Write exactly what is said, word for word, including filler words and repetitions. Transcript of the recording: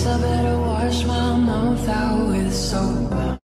I better wash my mouth out with soap.